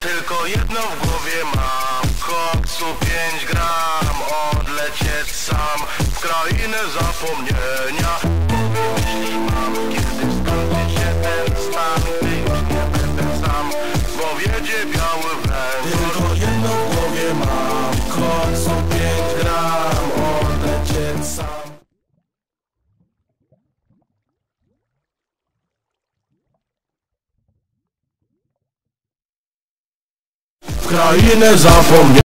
Tylko jedno w głowie mam, koksu 5 gram. Odlecieć sam w krainę zapomnienia. Głowie myśli mam, kiedy skończy się ten stan. Gdy już nie będę sam, bo wiedzie biały węgiel. Tylko jedno w głowie mam, koksu 5 gram. Odlecieć sam. W krainę zapomnienia.